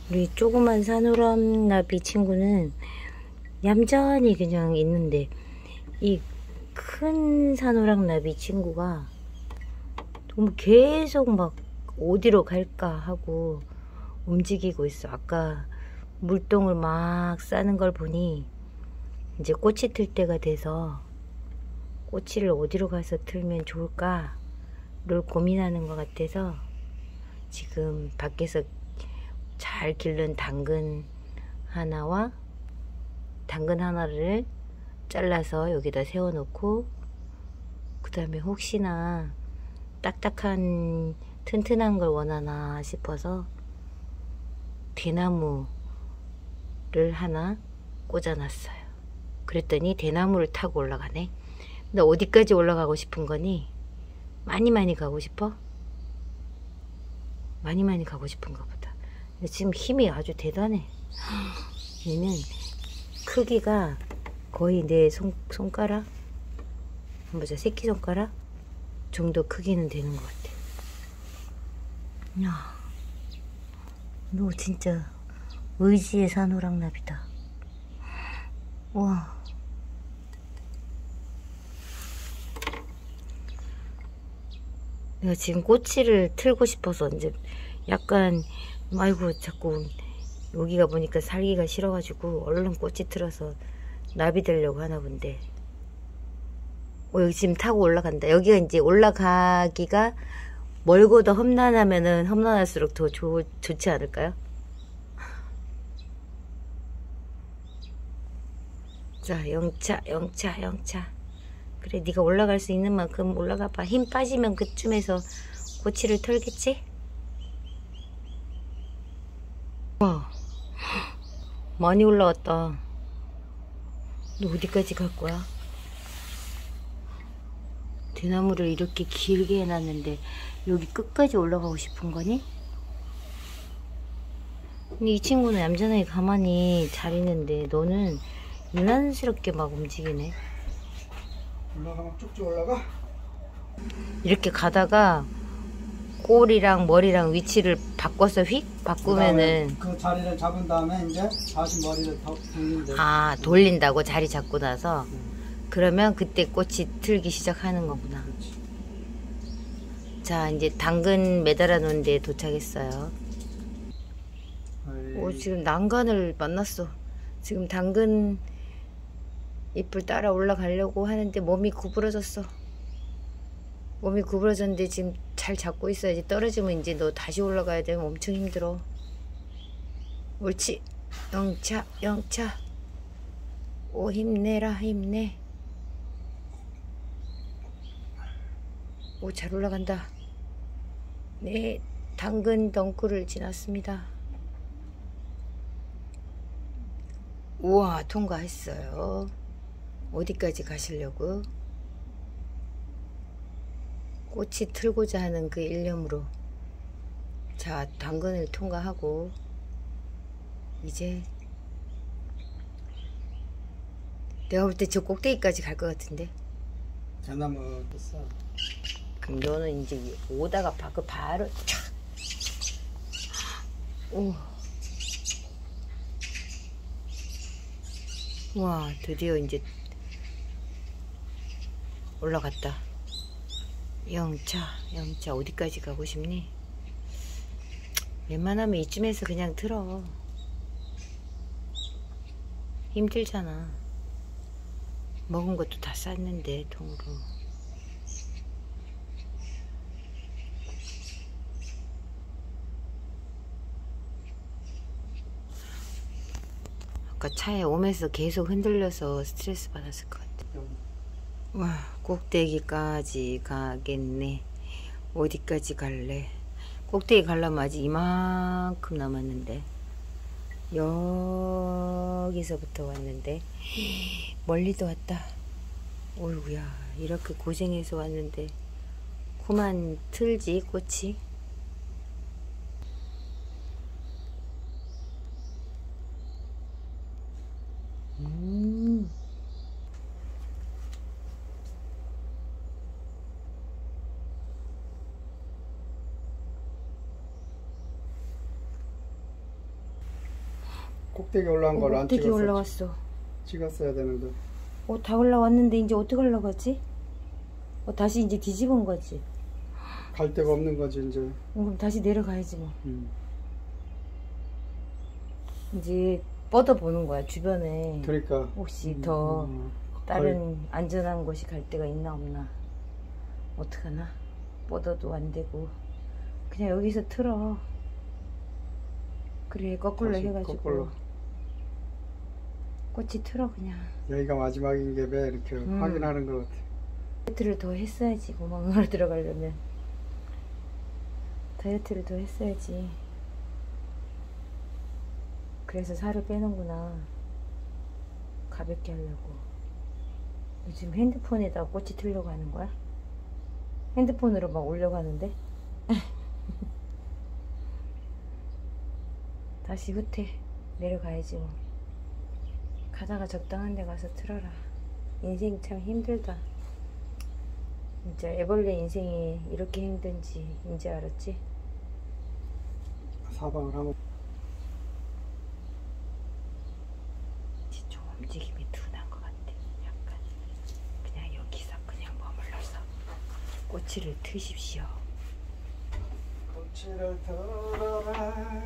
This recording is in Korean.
우리 조그만 산호람나비 친구는 얌전히 그냥 있는데, 이 큰 산호랑나비 친구가 너무 계속 막 어디로 갈까 하고 움직이고 있어. 아까 물똥을 막 싸는 걸 보니 이제 꽃이 틀 때가 돼서 꼬치를 어디로 가서 틀면 좋을까를 고민하는 것 같아서 지금 밖에서 잘 기른 당근 하나를 잘라서 여기다 세워 놓고, 그 다음에 혹시나 딱딱한 튼튼한 걸 원하나 싶어서 대나무를 하나 꽂아 놨어요. 그랬더니 대나무를 타고 올라가네. 너 어디까지 올라가고 싶은 거니? 많이 가고 싶어? 많이 가고 싶은가 보다. 지금 힘이 아주 대단해. 얘는 크기가 거의 내 손가락? 보자, 새끼손가락 정도 크기는 되는 것 같아. 야, 너 진짜 의지의 산호랑나비다. 와. 내가 지금 꼬치를 틀고 싶어서 이제 약간, 아이고, 자꾸 여기가 보니까 살기가 싫어가지고 얼른 꼬치 틀어서 나비 되려고 하나 본데. 여기 지금 타고 올라간다. 여기가 이제 올라가기가 멀고도 험난하면은 험난할수록 더 좋지 않을까요? 자, 영차. 그래, 네가 올라갈 수 있는 만큼 올라가 봐. 힘 빠지면 그쯤에서 꼬치를 털겠지? 와, 많이 올라왔다. 너 어디까지 갈 거야? 대나무를 이렇게 길게 해놨는데 여기 끝까지 올라가고 싶은 거니? 근데 이 친구는 얌전하게 가만히 잘 있는데 너는 유난스럽게 막 움직이네. 올라가면 쭉쭉 올라가? 이렇게 가다가 꼬리랑 머리랑 위치를 바꿔서 휙 바꾸면은 그 자리를 잡은 다음에 이제 다시 머리를 더 돌린대. 아, 돌린다고? 자리 잡고 나서? 그러면 그때 꽃이 틀기 시작하는 거구나. 그렇지. 자, 이제 당근 매달아 놓은 데 도착했어요. 오, 지금 난간을 만났어. 지금 당근 잎을 따라 올라가려고 하는데 몸이 구부러졌어. 몸이 구부러졌는데 지금 잘 잡고 있어야지. 떨어지면 이제 너 다시 올라가야 되면 엄청 힘들어. 옳지. 영차. 오, 힘내라, 힘내. 오, 잘 올라간다. 네, 당근 덩굴을 지났습니다. 우와, 통과했어요. 어디까지 가시려고? 꽃이 틀고자 하는 그 일념으로. 자, 당근을 통과하고 이제 내가 볼 때 저 꼭대기까지 갈 것 같은데. 대나무 됐어. 그럼 너는 이제 오다가 바로 촥. 오. 와, 드디어 이제 올라갔다. 영차 어디까지 가고 싶니? 웬만하면 이쯤에서 그냥 틀어. 힘들잖아. 먹은 것도 다 쌌는데 통으로. 아까 차에 오면서 계속 흔들려서 스트레스 받았을 것 같아. 와, 꼭대기까지 가겠네. 어디까지 갈래? 꼭대기 가려면 아직 이만큼 남았는데. 여기서부터 왔는데 멀리도 왔다. 어이구야, 이렇게 고생해서 왔는데 그만 틀지 꽃이. 꼭대기 올라온 걸 안 꼭대기 찍었어. 올라왔어. 찍었어야 되는데. 다 올라왔는데 이제 어떻게 올라가지? 다시 이제 뒤집은 거지. 갈 데가 없는 거지 이제. 그럼 다시 내려가야지 뭐. 음. 이제 뻗어보는 거야 주변에. 그러니까 혹시 더 다른 안전한 곳이 갈 데가 있나 없나. 어떡하나. 뻗어도 안 되고 그냥 여기서 틀어. 그래 거꾸로 다시 해가지고 거꾸로. 꽃이 틀어 그냥. 여기가 마지막인 게 왜 이렇게 확인하는 것 같아. 다이어트를 더 했어야지. 구멍으로 들어가려면 다이어트를 더 했어야지. 그래서 살을 빼는구나. 가볍게 하려고. 요즘 핸드폰에다 꽃이 틀려고 하는 거야? 핸드폰으로 막 올려가는데 다시 후퇴 내려가야지 뭐. 가다가 적당한 데 가서 틀어라. 인생 참 힘들다. 진짜 애벌레 인생이 이렇게 힘든지 이제 알았지? 사방을 하면 좀 움직임이 둔한 것 같아. 약간 그냥 여기서 그냥 머물러서 꼬치를 트십시오. 꽃을 들어라.